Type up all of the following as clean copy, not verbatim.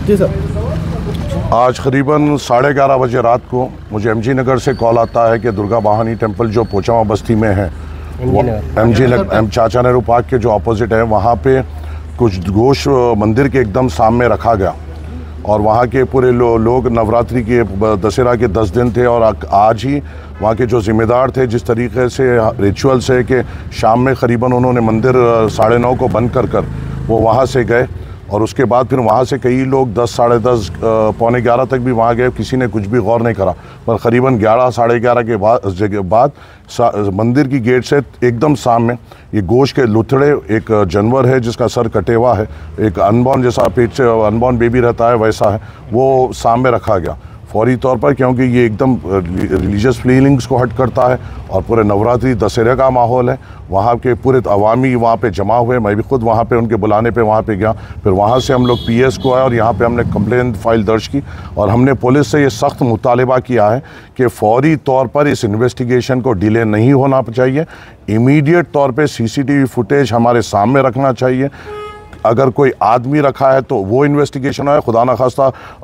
जी sir. आज करीबन 11:30 बजे रात को मुझे एमजी नगर से कॉल आता है कि दुर्गा भवानी टेम्पल जो पोचावा बस्ती में है, चाचा नेहरू पार्क के जो अपोजिट है, वहाँ पे कुछ गोश्त मंदिर के एकदम सामने रखा गया और वहाँ के पूरे लोग नवरात्रि के दशहरा के 10 दिन थे और आज ही वहाँ के जो ज़िम्मेदार थे, जिस तरीके से रिचुअल्स है कि शाम में करीबन उन्होंने मंदिर 9:30 को बंद कर वो वहाँ से गए और उसके बाद फिर वहाँ से कई लोग 10, साढ़े 10, पौने 11 तक भी वहाँ गए। किसी ने कुछ भी गौर नहीं करा, पर करीबन 11, साढ़े 11 के बाद मंदिर की गेट से एकदम सामने ये गोश्त के लुथड़े, एक जानवर है जिसका सर कटे हुआ है, एक अनबॉर्न जैसा पेट से अनबॉर्न बेबी रहता है वैसा है, वो सामने रखा गया फौरी तौर पर, क्योंकि ये एकदम रिलीजियस फीलिंग्स को हट करता है और पूरे नवरात्रि दशहरे का माहौल है। वहाँ के पूरे अवामी वहाँ पे जमा हुए, मैं भी खुद वहाँ पे उनके बुलाने पे वहाँ पे गया। फिर वहाँ से हम लोग पीएस को आए और यहाँ पे हमने कंप्लेंट फाइल दर्ज की और हमने पुलिस से ये सख्त मुतालिबा किया है कि फौरी तौर पर इस इन्वेस्टिगेशन को डिले नहीं होना चाहिए। इमीडिएट तौर पर CCTV फुटेज हमारे सामने रखना चाहिए। अगर कोई आदमी रखा है तो वो इन्वेस्टिगेशन है, खुदा न खास्ता,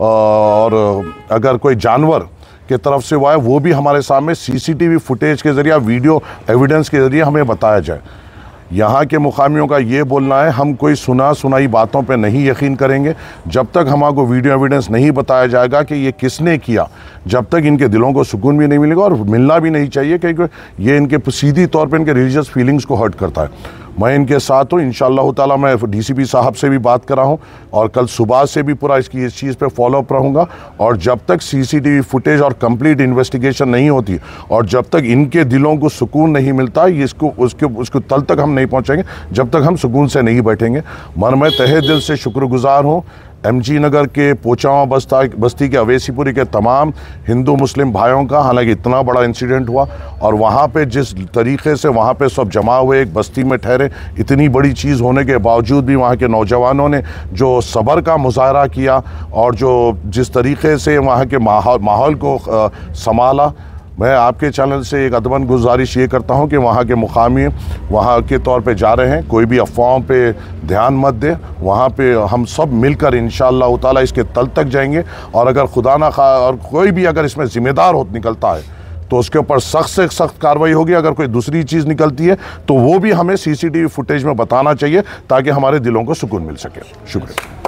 और अगर कोई जानवर के तरफ से हुआ है वो भी हमारे सामने CCTV फुटेज के ज़रिए, वीडियो एविडेंस के ज़रिए हमें बताया जाए। यहाँ के मुकामियों का ये बोलना है, हम कोई सुनाई बातों पे नहीं यकीन करेंगे जब तक हमको वीडियो एविडेंस नहीं बताया जाएगा कि ये किसने किया, जब तक इनके दिलों को सुकून भी नहीं मिलेगा और मिलना भी नहीं चाहिए, क्योंकि ये इनके सीधी तौर पे इनके रिलीजियस फीलिंग्स को हर्ट करता है। मैं इनके साथ हूँ, इंशाअल्लाह ताला मैं DCP साहब से भी बात कर रहा हूँ और कल सुबह से भी पूरा इस चीज़ पे फॉलोअप रहूँगा। और जब तक CCTV फुटेज और कंप्लीट इन्वेस्टिगेशन नहीं होती और जब तक इनके दिलों को सुकून नहीं मिलता, उसको तल तक हम नहीं पहुँचेंगे जब तक हम सुकून से नहीं बैठेंगे। मैं तहे दिल से शुक्रगुजार हूँ MG नगर के पोचावा बस्ती के अवेसीपुरी के तमाम हिंदू मुस्लिम भाइयों का। हालांकि इतना बड़ा इंसिडेंट हुआ और वहाँ पे जिस तरीके से वहाँ पे सब जमा हुए, एक बस्ती में ठहरे, इतनी बड़ी चीज़ होने के बावजूद भी वहाँ के नौजवानों ने जो सब्र का मुजाहरा किया और जो जिस तरीके से वहाँ के माहौल को संभाला, मैं आपके चैनल से एक अदबन गुजारिश ये करता हूँ कि वहाँ के मुकामी वहाँ के तौर पे जा रहे हैं, कोई भी अफवाहों पे ध्यान मत दे। वहाँ पे हम सब मिलकर इंशाअल्लाह ताला इसके तल तक जाएंगे और अगर खुदा ना खा और कोई भी अगर इसमें ज़िम्मेदार निकलता है तो उसके ऊपर सख्त से सख्त कार्रवाई होगी। अगर कोई दूसरी चीज़ निकलती है तो वो भी हमें CCTV फुटेज में बताना चाहिए ताकि हमारे दिलों को सुकून मिल सके। शुक्रिया।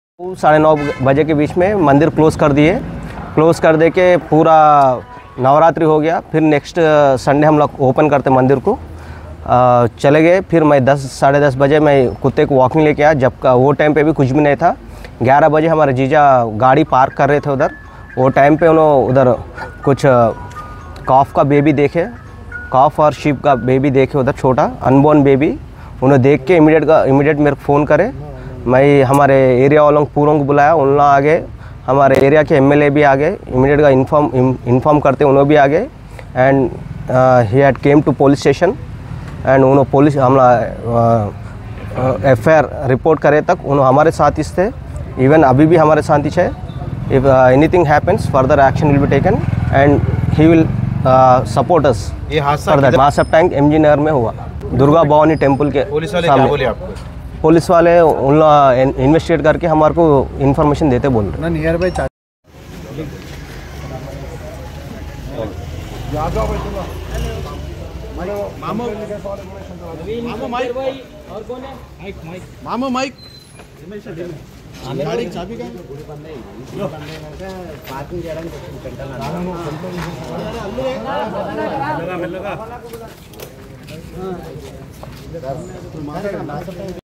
9:30 बजे के बीच में मंदिर क्लोज़ कर दिए। क्लोज़ कर दे के पूरा नवरात्रि हो गया। फिर नेक्स्ट संडे हम लोग ओपन करते मंदिर को, चले गए। फिर मैं 10, साढ़े 10 बजे मैं कुत्ते को वॉकिंग लेके आया, जब का वो टाइम पे भी कुछ भी नहीं था। 11 बजे हमारे जीजा गाड़ी पार्क कर रहे थे उधर, वो टाइम पे उन्होंने उधर कुछ कॉफ का बेबी देखे, कॉफ और शीप का बेबी देखे उधर, छोटा अनबॉर्न बेबी। उन्हें देख के इमीडिएट मेरे को फ़ोन करे। मैं हमारे एरिया वालों को पूरों को बुलाया, उन लोग आ गए। हमारे एरिया के MLA भी आ गए, इमीडिएट का इन्फॉर्म करते उन्होंने भी आ गए। And he had came to police station and उन्होंने पुलिस हमला FIR रिपोर्ट करे तक उन्होंने हमारे साथ ही थे। इवन अभी भी हमारे साथ ही है। If anything happens further action will be taken and he will support us. ये हादसा मासप टैंक MG नगर में हुआ, दुर्गा भवानी टेम्पल के। पुलिस वाले क्या बोले आपको? पुलिस वाले उन लोग इन्वेस्टिगेट करके हमारे को इन्फॉर्मेशन देते बोल रहे। नियर बाई मामू माइक गाड़ी चाबी का पार्किंग